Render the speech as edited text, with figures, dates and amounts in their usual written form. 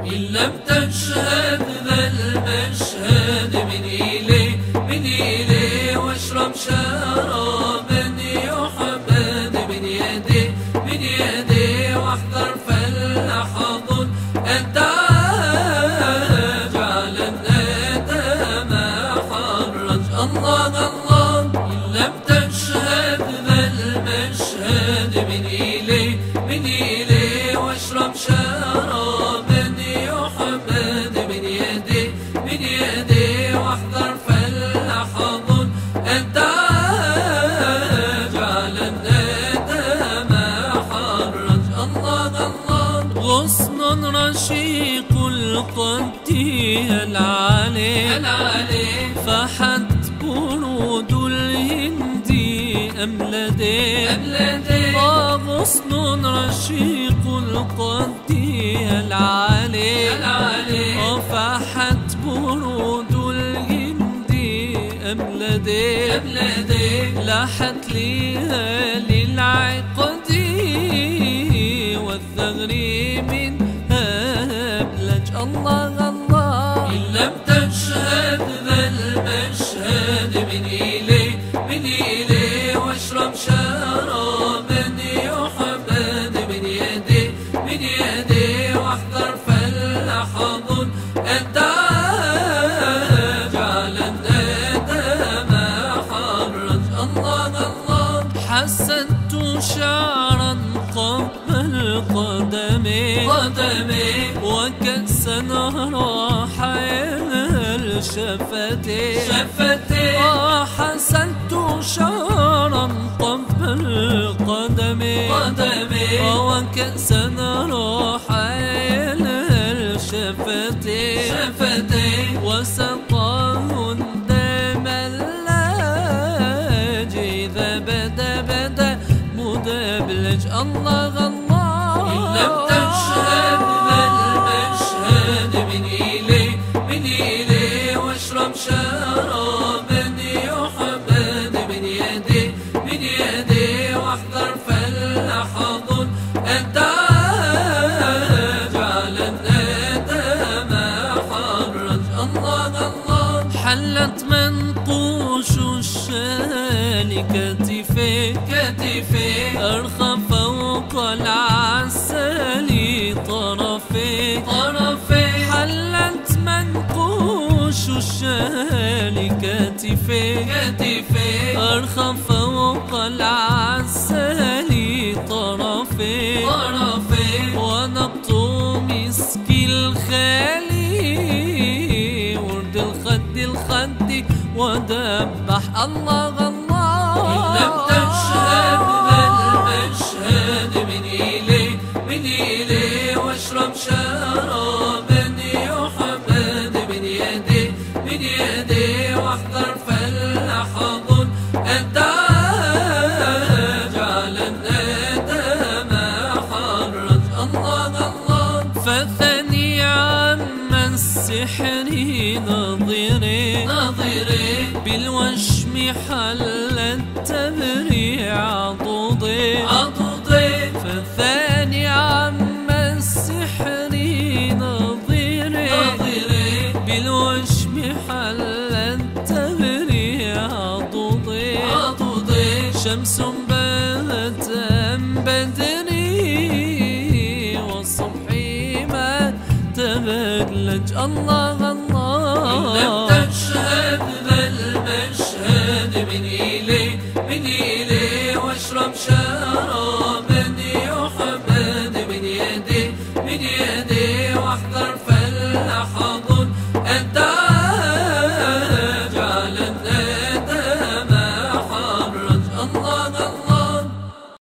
إن لم تشهد ذا المشهد من إليه واشرب شرابا يحمد من يدي واحذر فلحظ أن تجعل الندم حرج. الله الله إن لم تشهد ذا المشهد من إليه واشرب شرابا يحمد من يدي واحذر فلحظ أن تجعل الندم حرج. الله الله غصن رشيق القد العالي فحت برود الهند أملدي غصن رشيق القد العالي فحت برود الهند أملدي لاحت ليالي العقد والثغر من أبلج. الله الله إن لم تشهد ذا المشهد من إليه واشرب شرابا يحمد من يدي واحذر فلحظ أن تجعل الندم حرج. الله الله حسدت شعرا قبل قدمي وكأسا راح الشفتي حسدت شعرا قبل قدمي وكأسا راح الشفتي وسقاه الدم اللاجي إذا بدا مدبلج. الله الله إن لم تشهد ذا المشهد من إليه واشرب شرابا يحمد من يدي واحذر فلحظ أن تجعل الندم حرج. الله الله حلت منقوش الشال كتفي أرخى فوق العسل طرفي حلت منقوش الشال كتفي أرخى فوق العسل طرفي ونبط مسك الخالي ورد الخد ودبح. الله الله إن لم تشهد ذا المشهد من إليه واشرب شرابا يحمد من يدي واحذر فلحظ أن تجعل الندم حرج. الله الله فثني عم السحر نظري بالوشم حل التبريع عضضي فثاني عم السحر نظري بالوشم حل التبريع عضضي شمس بات بدري والصبح ما تبلج. الله